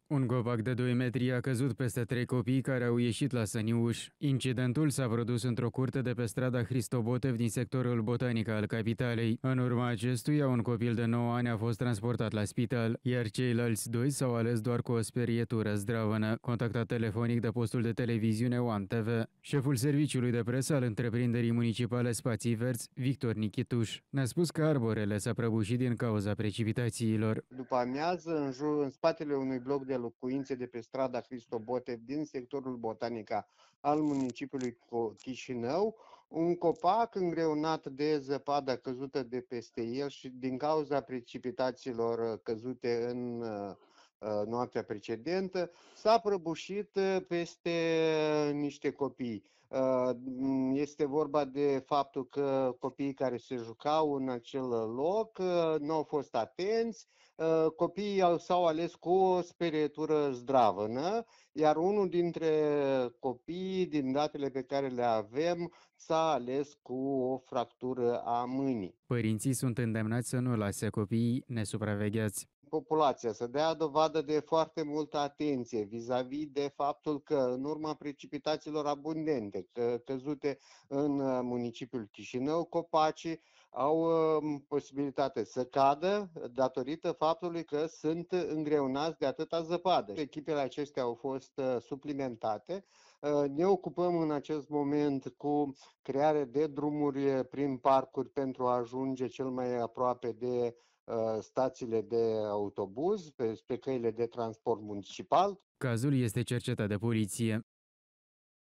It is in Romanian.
Un copac de 2 metri a căzut peste 3 copii care au ieșit la săniuș. Incidentul s-a produs într-o curte de pe strada Hristo-Botev din sectorul botanic al capitalei. În urma acestuia, un copil de 9 ani a fost transportat la spital, iar ceilalți doi s-au ales doar cu o sperietură zdravănă. Contactat telefonic de postul de televiziune One TV, șeful serviciului de presă al întreprinderii municipale Spații Verzi, Victor Nichituș, ne-a spus că arborele s-a prăbușit din cauza precipitațiilor. După amiază, în spatele unui bloc de locuințe de pe strada Hristo-Botev din sectorul Botanica al municipiului Chișinău, un copac îngreunat de zăpada căzută de peste el și din cauza precipitațiilor căzute în noaptea precedentă, s-a prăbușit peste niște copii. Este vorba de faptul că copiii care se jucau în acel loc nu au fost atenți, copiii s-au ales cu o sperietură zdravănă, iar unul dintre copii, din datele pe care le avem, s-a ales cu o fractură a mâinii. Părinții sunt îndemnați să nu lase copiii nesupravegheați. Populația să dea dovadă de foarte multă atenție vis-a-vis de faptul că în urma precipitațiilor abundente căzute în municipiul Chișinău, copacii au posibilitate să cadă datorită faptului că sunt îngreunați de atâta zăpadă. Echipele acestea au fost suplimentate. Ne ocupăm în acest moment cu crearea de drumuri prin parcuri pentru a ajunge cel mai aproape de stațiile de autobuz, pe căile de transport municipal. Cazul este cercetat de poliție.